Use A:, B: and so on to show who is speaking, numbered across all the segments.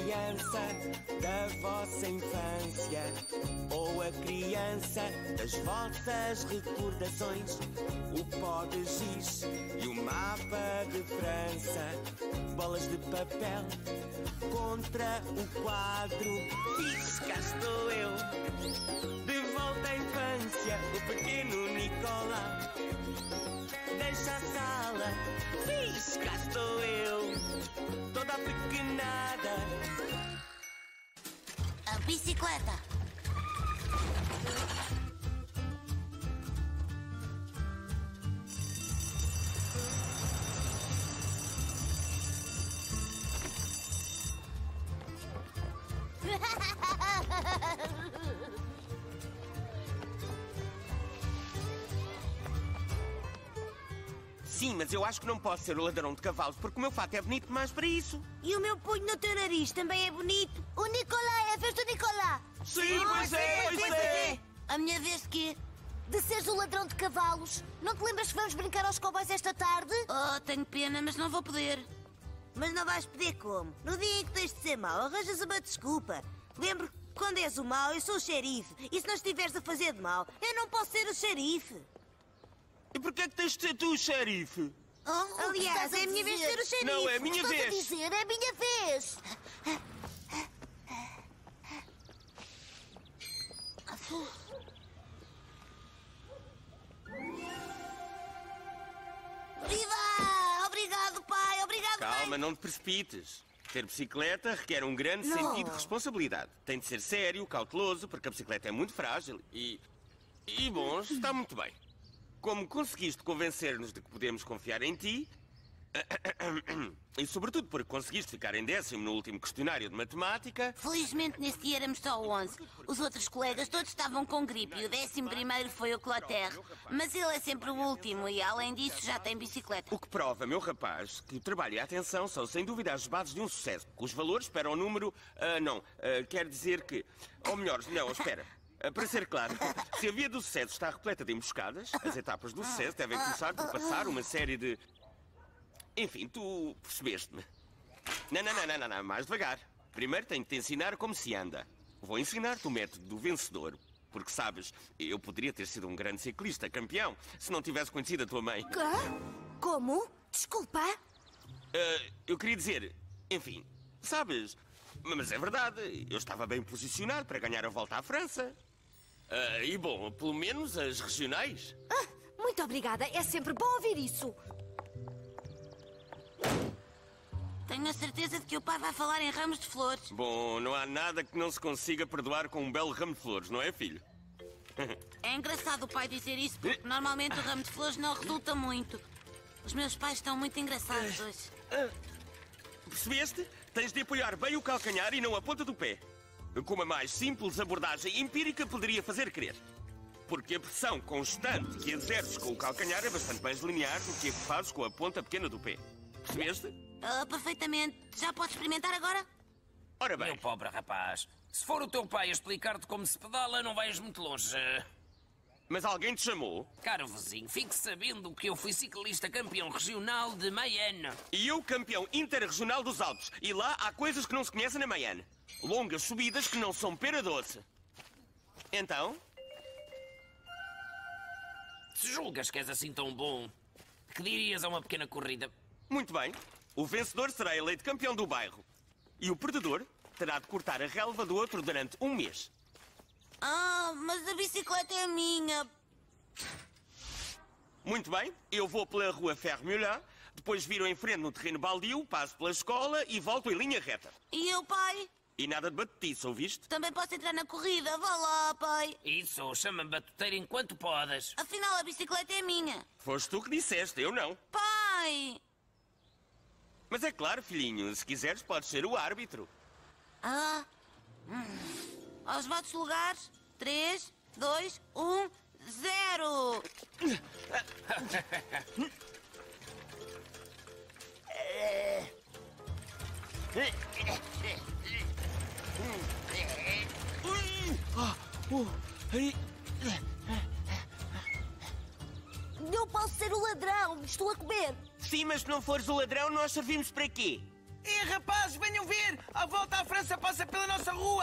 A: criança da vossa infância, ou a criança das vossas recordações, o pó de giz e o mapa de França, bolas de papel contra o quadro. Fiz, cá estou eu, de volta à infância, o pequeno Nicolau. Deixa a sala, fiz, cá estou eu, toda pequenada.
B: A bicicleta.
A: Sim, mas eu acho que não posso ser o ladrão de cavalos, porque o meu fato é bonito demais para isso.
B: E o meu punho no teu nariz também é bonito. O Nicolai, é a festa do Nicolai.
A: Sim, pois é.
B: A minha vez de quê? De seres o ladrão de cavalos. Não te lembras que vamos brincar aos cowboys esta tarde? Oh, tenho pena, mas não vou poder. Mas não vais poder como? No dia em que tens de ser mau, arranjas uma desculpa. Lembro que quando és o mau, eu sou o xerife. E se não estiveres a fazer de mal, eu não posso ser o xerife.
A: E porquê é que tens de ser tu o xerife?
B: Oh, aliás, é a minha vez de ser o xerife.
A: Não, é a minha vez.
B: A dizer, é a minha vez. Viva! Obrigado, pai. Obrigado, mãe.
A: Calma, não te precipites. Ter bicicleta requer um grande sentido de responsabilidade. Tem de ser sério, cauteloso, porque a bicicleta é muito frágil e bom, está muito bem. Como conseguiste convencer-nos de que podemos confiar em ti, e sobretudo porque conseguiste ficar em 10º no último questionário de matemática...
B: Felizmente nesse dia éramos só 11. Os outros colegas todos estavam com gripe e o 11º foi o Clotaire. Mas ele é sempre o último e, além disso, já tem bicicleta.
A: O que prova, meu rapaz, que o trabalho e a atenção são sem dúvida as bases de um sucesso. Os valores para o número... quer dizer que... Ou melhor, não, espera. Para ser claro, se a via do sucesso está repleta de emboscadas, as etapas do sucesso devem começar por passar uma série de... Enfim, tu percebeste-me. Não, mais devagar. Primeiro tenho de te ensinar como se anda. Vou ensinar-te o método do vencedor. Porque, sabes, eu poderia ter sido um grande ciclista, campeão, se não tivesse conhecido a tua mãe.
B: Como? Desculpa?
A: Eu queria dizer... Enfim, sabes... Mas é verdade, eu estava bem posicionado para ganhar a volta à França. E bom, pelo menos as regionais.
C: Muito obrigada, é sempre bom ouvir isso.
B: Tenho a certeza de que o pai vai falar em ramos de flores.
A: Bom, não há nada que não se consiga perdoar com um belo ramo de flores, não é, filho?
B: É engraçado o pai dizer isso, porque normalmente o ramo de flores não resulta muito. Os meus pais estão muito engraçados hoje.
A: Percebeste? Tens de apoiar bem o calcanhar e não a ponta do pé. Com uma mais simples abordagem empírica poderia fazer crer. Porque a pressão constante que exerces com o calcanhar é bastante mais linear do que a que fazes com a ponta pequena do pé. Percebeste?
B: Perfeitamente. Já podes experimentar agora?
A: Ora bem.
D: Meu pobre rapaz, se for o teu pai a explicar-te como se pedala, não vais muito longe.
A: Mas alguém te chamou?
D: Caro vizinho, fique sabendo que eu fui ciclista campeão regional de Mayenne.
A: E eu campeão interregional dos Alpes. E lá há coisas que não se conhecem na Mayenne. Longas subidas que não são pera doce. Então?
D: Se julgas que és assim tão bom, que dirias a uma pequena corrida?
A: Muito bem. O vencedor será eleito campeão do bairro. E o perdedor terá de cortar a relva do outro durante um mês.
B: Mas a bicicleta é minha.
A: Muito bem. Eu vou pela rua Fermulin, depois viro em frente no terreno baldio, passo pela escola e volto em linha reta.
B: E eu, pai?
A: E nada de batutice, ouviste?
B: Também posso entrar na corrida. Vá lá, pai.
D: Isso, chama-me batuteiro enquanto podes.
B: Afinal, a bicicleta é minha.
A: Foste tu que disseste, eu não.
B: Pai!
A: Mas é claro, filhinho, se quiseres podes ser o árbitro.
B: Aos votos lugares. 3, 2, 1, 0. Eu posso ser o ladrão. Estou a comer.
A: Sim, mas se não fores o ladrão, nós servimos para quê?
E: Rapazes, venham ver! A volta à França Força, passa pela nossa rua!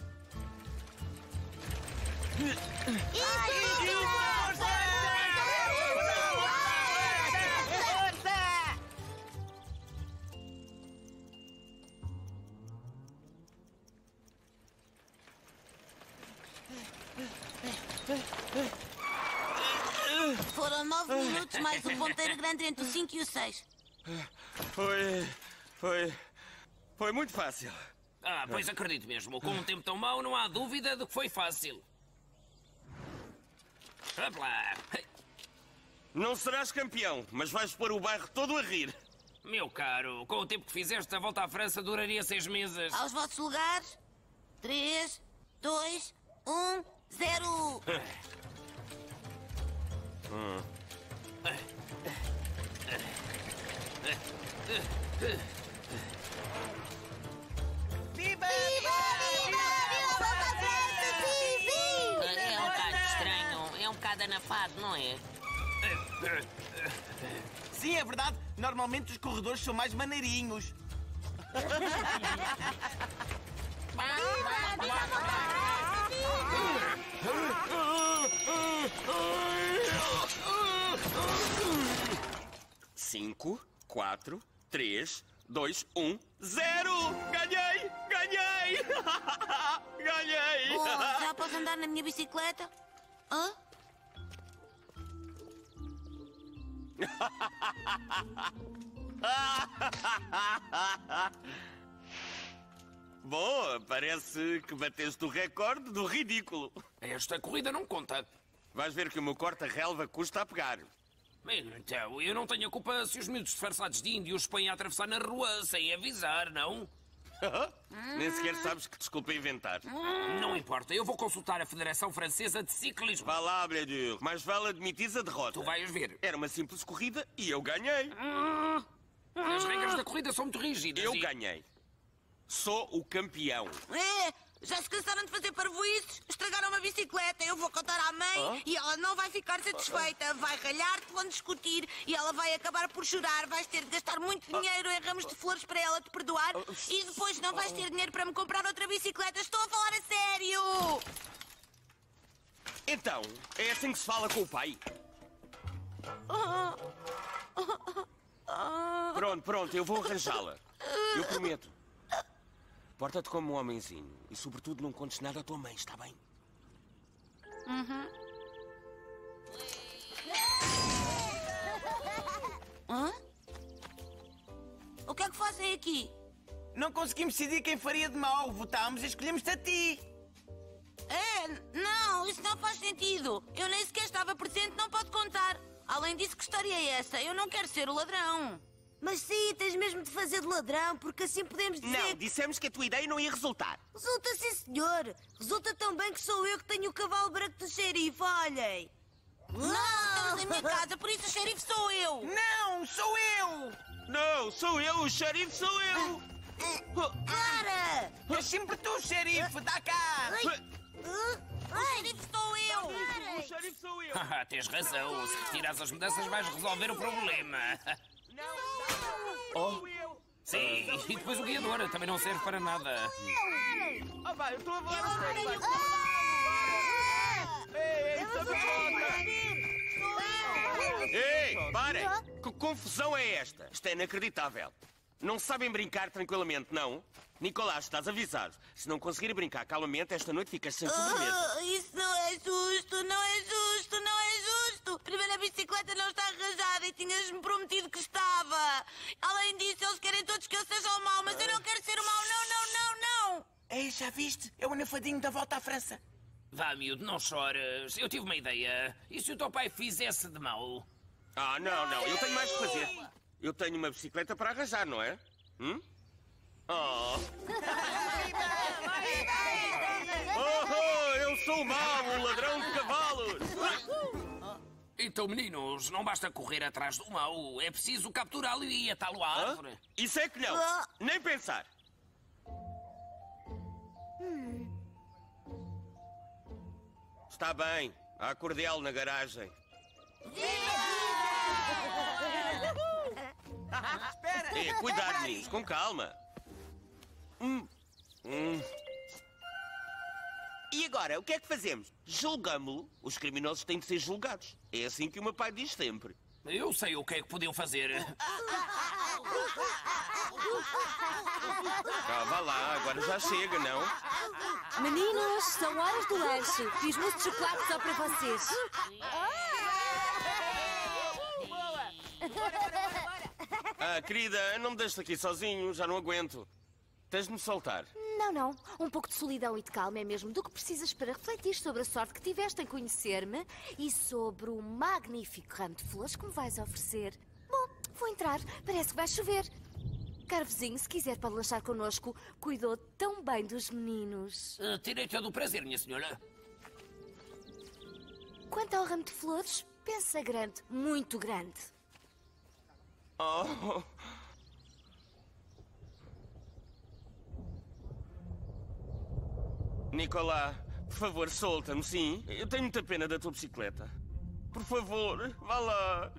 B: Foram 9 minutos mais o ponteiro grande entre o 5 e o 6.
A: Foi muito fácil.
D: Ah, pois acredito mesmo. Com um tempo tão mau, não há dúvida de que foi fácil. Vamos lá.
A: Não serás campeão, mas vais pôr o bairro todo a rir.
D: Meu caro, com o tempo que fizeste, a volta à França duraria 6 meses.
B: Aos vossos lugares. 3, 2, 1, 0.
E: Viva!
F: É um bocado estranho, é um bocado anafado, não é?
E: Sim, é verdade. Normalmente os corredores são mais maneirinhos.
A: Cinco, 4, 3, 2, 1, 0! Ganhei! Ganhei! Ganhei!
B: Oh, já posso andar na minha bicicleta? Hã?
A: Bom, parece que bateste o recorde do ridículo.
D: Esta corrida não conta.
A: Vais ver que o meu corta-relva custa a pegar.
D: Então, eu não tenho a culpa se os miúdos disfarçados de índios põem a atravessar na rua sem avisar, não?
A: Nem sequer sabes que desculpa inventar.
D: Não importa, eu vou consultar a Federação Francesa de Ciclismo.
A: Vá lá, Bledure. Mais vale admitires a derrota.
D: Tu vais ver.
A: Era uma simples corrida e eu ganhei.
D: As regras da corrida são muito rígidas.
A: Eu ganhei. Sou o campeão.
B: Já se cansaram de fazer parvoíces? Estragaram uma bicicleta. Eu vou contar à mãe e ela não vai ficar satisfeita. Vai ralhar-te, vão discutir e ela vai acabar por chorar. Vais ter de gastar muito dinheiro em ramos de flores para ela te perdoar e depois não vais ter dinheiro para me comprar outra bicicleta. Estou a falar a sério!
A: Então, é assim que se fala com o pai? Pronto, eu vou arranjá-la. Eu prometo. Porta-te como um homenzinho e, sobretudo, não contes nada à tua mãe, está bem?
B: Hã? O que é que fazem aqui?
E: Não conseguimos decidir quem faria de mal. Votámos e escolhemos-te a ti.
B: Não, isso não faz sentido. Eu nem sequer estava presente, não pode contar. Além disso, que história é essa? Eu não quero ser o ladrão. Mas sim, tens mesmo de fazer de ladrão, porque assim podemos dizer...
A: Não, dissemos que a tua ideia não ia resultar.
B: Resulta sim, senhor. Resulta tão bem que sou eu que tenho o cavalo branco do xerife, olhem. Não, estamos em minha casa, por isso o xerife sou eu.
E: Não, sou eu!
A: Não, sou eu, o xerife sou eu.
B: Para!
E: É sempre tu, xerife, dá cá!
B: O xerife sou eu.
A: O xerife sou eu.
D: Tens razão. Se retirares as mudanças, vais resolver o problema.
A: Oh.
D: Sim, e depois o guiador também não serve para nada.
A: Ah, vai, eu estou a falar a sério, vai. Ei, Ei, parem! Que confusão é esta? Isto é inacreditável. Não sabem brincar tranquilamente, não? Nicolás, estás avisado. Se não conseguirem brincar calmamente, esta noite ficas sem sobremesa.
B: Isso não é justo, não é justo, não é justo. Primeiro, a bicicleta não está arranjada e tinhas-me prometido que estava. Além disso, eles querem todos que eu seja o mau, mas eu não quero ser o mau, não.
E: Ei, já viste? É o anafadinho da volta à França.
D: Vá, miúdo, não chores. Eu tive uma ideia. E se o teu pai fizesse de mal?
A: Ah, não, eu tenho mais que fazer. Eu tenho uma bicicleta para arranjar, não é? Oh, eu sou o mau, o ladrão de cavalos.
D: Então, meninos, não basta correr atrás do mal. É preciso capturá-lo e atá-lo à árvore.
A: Isso é que não. Nem pensar. Está bem. Há cordial na garagem.
E: Espera!
A: Cuidado, meninos, com calma. agora, o que é que fazemos? Julgamo-lo. Os criminosos têm de ser julgados. É assim que o meu pai diz sempre.
D: Eu sei o que é que podiam fazer.
A: Vá lá, agora já chega, não?
C: Meninos, são horas do lanche. Fiz mousse de chocolate só para vocês.
A: Querida, não me deixes aqui sozinho, já não aguento. Tens de me soltar.
C: Não. Um pouco de solidão e de calma é mesmo do que precisas para refletir sobre a sorte que tiveste em conhecer-me e sobre o magnífico ramo de flores que me vais oferecer. Bom, vou entrar. Parece que vai chover. Caro vizinho, se quiser pode lanchar connosco. Cuidou tão bem dos meninos.
D: Terei todo o prazer, minha senhora.
C: Quanto ao ramo de flores, pensa grande, muito grande.
A: Oh. Nicolás, por favor, solta-me, sim? Eu tenho muita pena da tua bicicleta. Por favor, vá lá.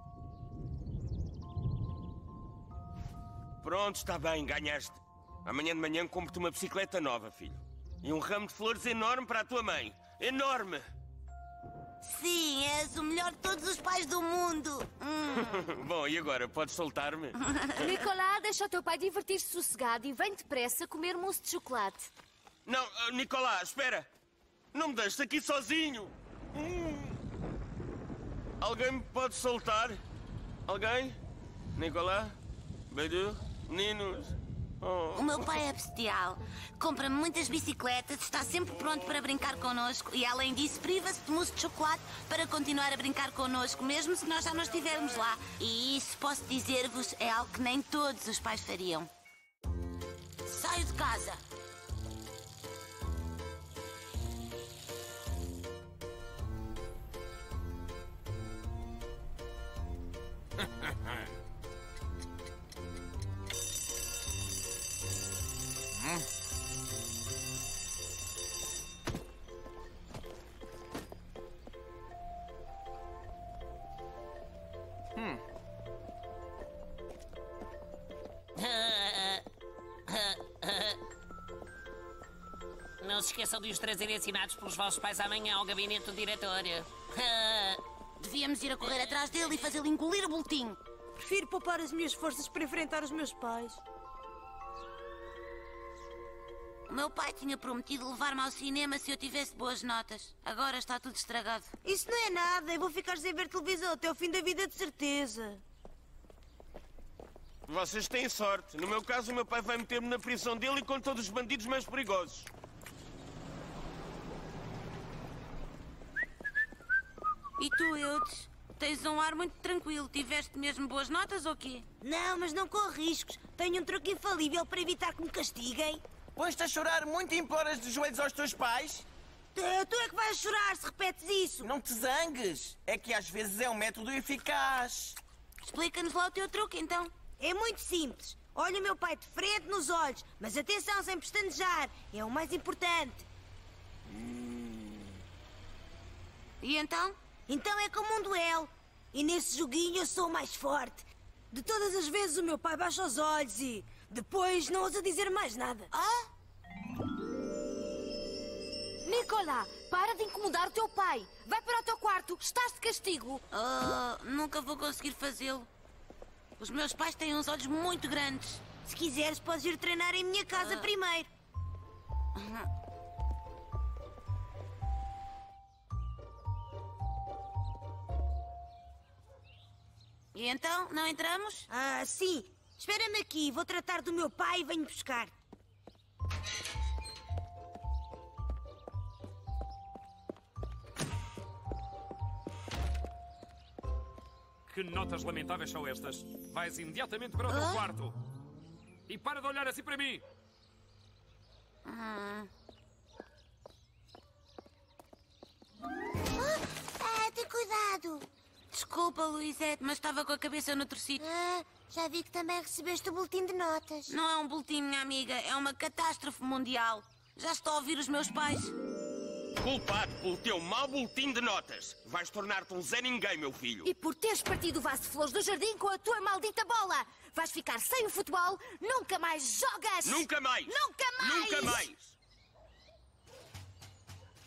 A: Pronto, está bem, ganhaste. Amanhã de manhã compro-te uma bicicleta nova, filho. E um ramo de flores enorme para a tua mãe. Enorme!
B: Sim, és o melhor de todos os pais do mundo.
A: Bom, e agora? Podes soltar-me?
C: Nicolás, deixa o teu pai divertir-se sossegado e vem depressa comer mousse de chocolate.
A: Não, Nicolás, espera! Não me deixes aqui sozinho! Alguém me pode soltar? Alguém? Nicolás? Bedu? Meninos?
B: O meu pai é bestial. Compra-me muitas bicicletas, está sempre pronto para brincar connosco e, além disso, priva-se de mousse de chocolate para continuar a brincar connosco, mesmo se nós já não estivermos lá. E isso, posso dizer-vos, é algo que nem todos os pais fariam. Saio de casa.
F: Não se esqueçam de os trazerem assinados pelos vossos pais amanhã ao gabinete do diretor.
B: Devíamos ir a correr atrás dele e fazê-lo engolir o boletim.
G: Prefiro poupar as minhas forças para enfrentar os meus pais.
B: O meu pai tinha prometido levar-me ao cinema se eu tivesse boas notas. Agora está tudo estragado.
G: Isso não é nada. Eu vou ficar sem ver televisão até o fim da vida, de certeza.
A: Vocês têm sorte. No meu caso, o meu pai vai meter-me na prisão dele e com todos os bandidos mais perigosos.
B: E tu, Eudes? Tens um ar muito tranquilo. Tiveste mesmo boas notas ou quê?
G: Não, mas não corro riscos. Tenho um truque infalível para evitar que me castiguem.
E: Pões-te a chorar muito e imploras de joelhos aos teus pais?
G: Tu é que vais chorar se repetes isso.
E: Não te zangues. É que às vezes é um método eficaz.
B: Explica-nos lá o teu truque, então.
G: É muito simples. Olha o meu pai de frente nos olhos. Mas atenção, sem pestanejar. É o mais importante.
B: E então?
G: Então é como um duelo. E nesse joguinho eu sou o mais forte. De todas as vezes o meu pai baixa os olhos e depois não ousa dizer mais nada.
C: Nicolás, para de incomodar o teu pai. Vai para o teu quarto. Estás de castigo.
B: Nunca vou conseguir fazê-lo. Os meus pais têm uns olhos muito grandes.
G: Se quiseres, podes ir treinar em minha casa primeiro.
B: E então, não entramos?
G: Sim. Espera-me aqui. Vou tratar do meu pai e venho buscar.
H: Que notas lamentáveis são estas? Vais imediatamente para o teu quarto. E para de olhar assim para mim.
B: Tem cuidado. Desculpa, Luizete, mas estava com a cabeça noutro sítio.
G: Já vi que também recebeste o boletim de notas.
B: Não é um boletim, minha amiga. É uma catástrofe mundial. Já estou a ouvir os meus pais.
A: Culpado pelo teu mau boletim de notas. Vais tornar-te um Zé Ninguém, meu filho.
C: E por teres partido o vaso de flores do jardim com a tua maldita bola. Vais ficar sem o futebol. Nunca mais jogas.
A: Nunca mais.
C: Nunca mais.
A: Nunca mais.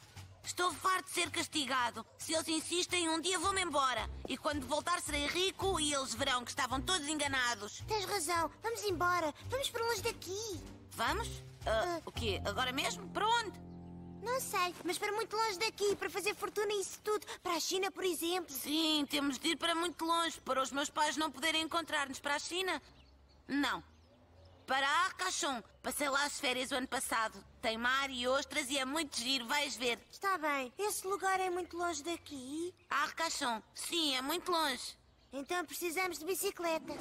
B: Estou farto de ser castigado. Se eles insistem, um dia vou-me embora. E quando voltar serei rico e eles verão que estavam todos enganados.
G: Tens razão. Vamos embora. Vamos para longe daqui.
B: Vamos? O quê? Agora mesmo? Para onde?
G: Não sei, mas para muito longe daqui, para fazer fortuna e isso tudo. Para a China, por exemplo.
B: Sim, temos de ir para muito longe, para os meus pais não poderem encontrar-nos. Para a China? Não. Para Arcachon. Passei lá as férias o ano passado. Tem mar e ostras e é muito giro, vais ver.
G: Está bem. Esse lugar é muito longe daqui?
B: Arcachon. Sim, é muito longe.
G: Então precisamos de bicicleta.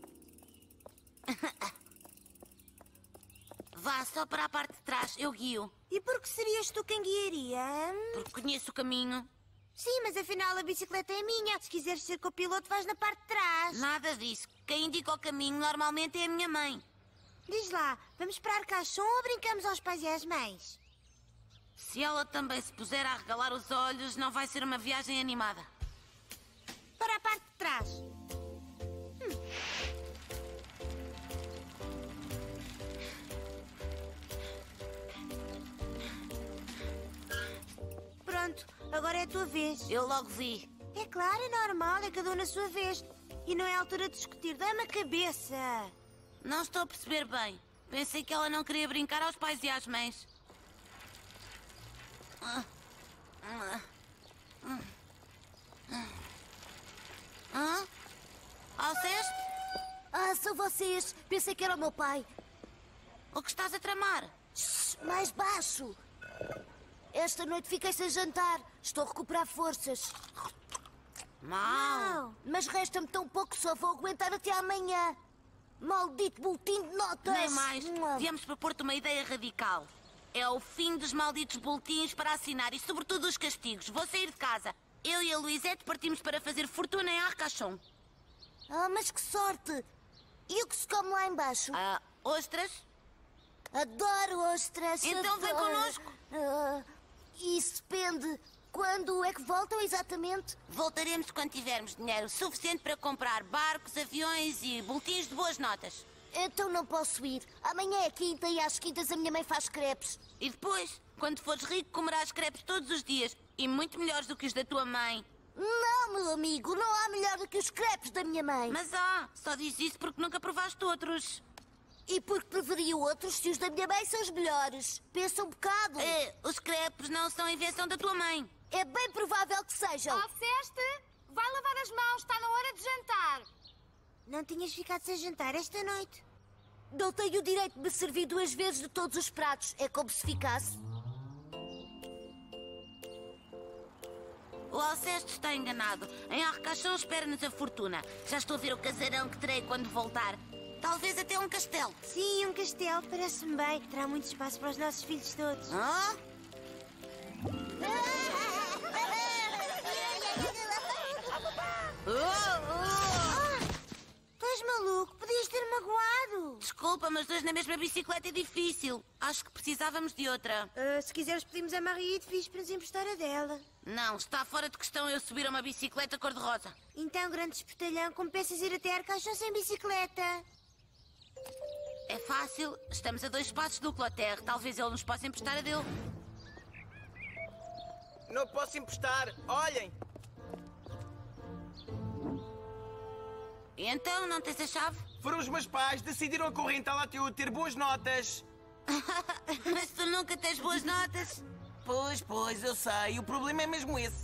B: Vá, só para a parte de trás, eu guio.
G: E por que serias tu quem guiaria?
B: Porque conheço o caminho.
G: Sim, mas afinal a bicicleta é minha. Se quiseres ser copiloto, vais na parte de trás.
B: Nada disso. Quem indica o caminho normalmente é a minha mãe.
G: Diz lá, vamos para Arcachon ou brincamos aos pais e às mães?
B: Se ela também se puser a arregalar os olhos, não vai ser uma viagem animada.
G: Para a parte de trás. Pronto, agora é a tua vez.
B: Eu logo vi.
G: É claro, é normal, é cada um na sua vez. E não é a altura de discutir, dá-me a cabeça.
B: Não estou a perceber bem. Pensei que ela não queria brincar aos pais e às mães. Alceste?
C: Ah, são vocês. Pensei que era o meu pai.
B: O que estás a tramar?
C: Shhh, mais baixo. Esta noite fiquei sem jantar. Estou a recuperar forças.
B: Mal.
C: Mas resta-me tão pouco, só vou aguentar até amanhã. Maldito boletim de notas.
B: Nem mais. Viemos propor-te uma ideia radical. É o fim dos malditos boletins para assinar e, sobretudo, os castigos. Vou sair de casa. Eu e a Luizete partimos para fazer fortuna em Arcachon.
C: Ah, mas que sorte. E o que se come lá embaixo?
B: Ostras?
C: Adoro ostras.
B: Então vem
C: adoro.
B: connosco.
C: Isso depende. Quando é que voltam exatamente?
B: Voltaremos quando tivermos dinheiro suficiente para comprar barcos, aviões e boletins de boas notas.
C: Então não posso ir. Amanhã é quinta e às quintas a minha mãe faz crepes.
B: E depois, quando fores rico, comerás crepes todos os dias. E muito melhores do que os da tua mãe.
C: Não, meu amigo, não há melhor do que os crepes da minha mãe.
B: Mas só diz isso porque nunca provaste outros.
C: E porque preferia outros se os da minha mãe são os melhores. Pensa um bocado.
B: Os crepes não são invenção da tua mãe.
C: É bem provável que sejam.
I: Alceste, vai lavar as mãos, está na hora de jantar.
G: Não tinhas ficado sem jantar esta noite?
C: Não tenho o direito de me servir 2 vezes de todos os pratos. É como se ficasse.
B: O Alceste está enganado. Em Arcachon espera-nos a fortuna. Já estou a ver o casarão que terei quando voltar. Talvez até um castelo.
G: Sim, um castelo, parece-me bem. Terá muito espaço para os nossos filhos todos.
B: Estás
G: maluco? Podias ter magoado.
B: Desculpa, mas 2 na mesma bicicleta é difícil. Acho que precisávamos de outra.
G: Se quiseres pedimos a Marie de Fiz para nos emprestar a dela.
B: Não, está fora de questão eu subir a uma bicicleta cor-de-rosa.
G: Então, grande espertalhão, como pensas ir até Arcachon sem bicicleta?
B: É fácil. Estamos a 2 passos do Clotaire. Talvez ele nos possa emprestar a dele.
E: Não posso emprestar. Olhem.
B: E então, não tens a chave?
E: Foram os meus pais. Decidiram acorrentá-la até eu ter boas notas.
B: Mas tu nunca tens boas notas.
E: Pois, eu sei. O problema é mesmo esse.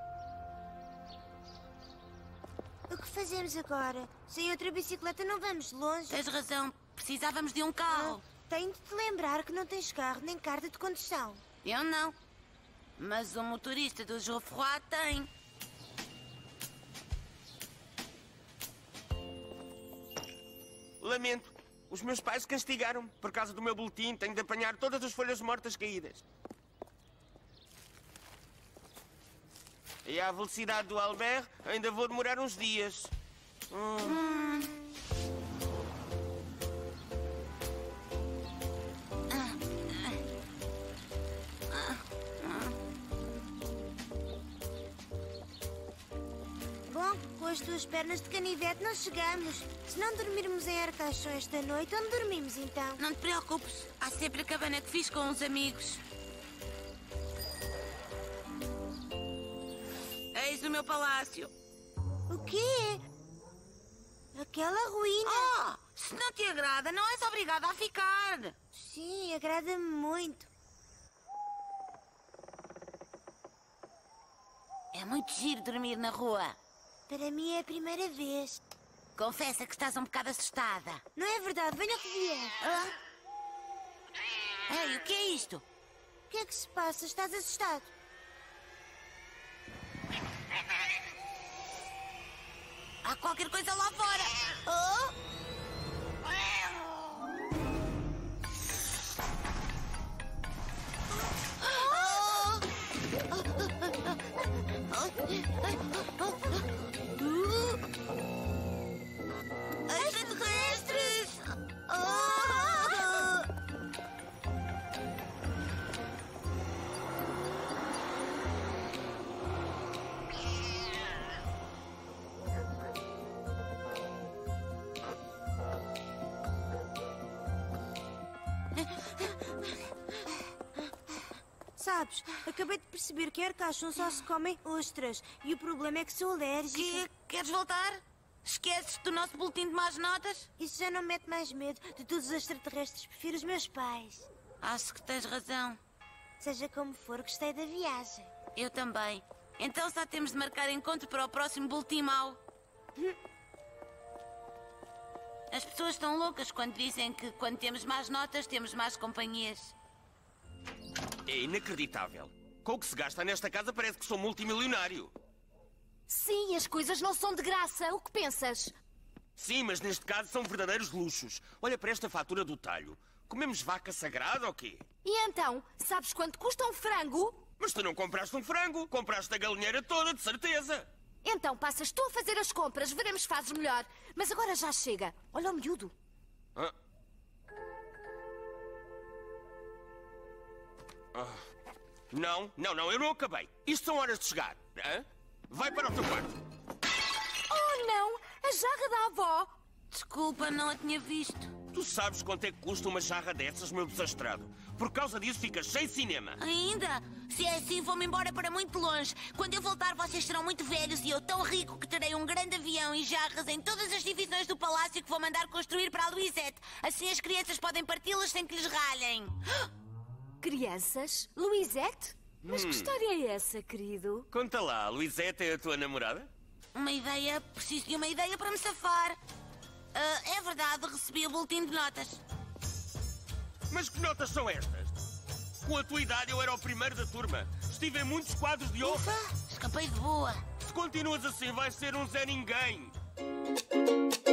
G: O que fazemos agora? Sem outra bicicleta não vamos longe.
B: Tens razão. Precisávamos de um carro.
G: Tenho de te lembrar que não tens carro nem carta de condução.
B: Eu não. Mas o motorista do Geoffroy tem.
A: Lamento. Os meus pais castigaram-me. Por causa do meu boletim, tenho de apanhar todas as folhas mortas caídas. E à velocidade do Albert, ainda vou demorar uns dias.
G: Bom, com as tuas pernas de canivete não chegamos. Se não dormirmos em Arcachon esta noite, onde dormimos então?
B: Não te preocupes. Há sempre a cabana que fiz com uns amigos. do meu palácio.
G: O quê? Aquela ruína.
B: Oh, se não te agrada, não és obrigada a ficar.
G: Sim, agrada-me muito.
B: É muito giro dormir na rua.
G: Para mim é a primeira vez.
B: Confessa que estás um bocado assustada.
G: Não é verdade, venha que vier.
B: Ei, o que é isto?
G: O que é que se passa? Estás assustado?
B: Há qualquer coisa lá fora. Extraterrestres!
G: Sabes, acabei de perceber que em Arcachon só se comem ostras. E o problema é que sou alérgica.
B: Queres voltar? Esqueces do nosso boletim de más notas?
G: Isso já não me mete mais medo. De todos os extraterrestres, prefiro os meus pais.
B: Acho que tens razão.
G: Seja como for, gostei da viagem.
B: Eu também. Então só temos de marcar encontro para o próximo boletim mau. As pessoas estão loucas quando dizem que quando temos más notas, temos más companhias.
A: É inacreditável. Com o que se gasta nesta casa parece que sou multimilionário.
C: Sim, as coisas não são de graça. O que pensas?
A: Sim, mas neste caso são verdadeiros luxos. Olha para esta fatura do talho. Comemos vaca sagrada ou quê?
C: E então, sabes quanto custa um frango?
A: Mas tu não compraste um frango. Compraste a galinheira toda, de certeza.
C: Então passas tu a fazer as compras. Veremos se fazes melhor. Mas agora já chega. Olha o miúdo.
A: Não, eu não acabei. Isto são horas de chegar. Vai para o teu quarto.
C: Oh, não! A jarra da avó!
B: Desculpa, não a tinha visto.
A: Tu sabes quanto é que custa uma jarra dessas, meu desastrado? Por causa disso ficas sem cinema.
B: Ainda? Se é assim, vou-me embora para muito longe. Quando eu voltar, vocês serão muito velhos e eu tão rico que terei um grande avião e jarras em todas as divisões do palácio que vou mandar construir para a Luizete. Assim as crianças podem parti-las sem que lhes ralhem.
C: Crianças? Luizete? Mas que história é essa, querido?
A: Conta lá, a Luizete é a tua namorada?
B: Uma ideia? Preciso de uma ideia para me safar. É verdade, recebi o boletim de notas.
A: Mas que notas são estas? Com a tua idade eu era o primeiro da turma. Estive em muitos quadros de honra.
B: Ufa, escapei de boa.
A: Se continuas assim vais ser um Zé Ninguém.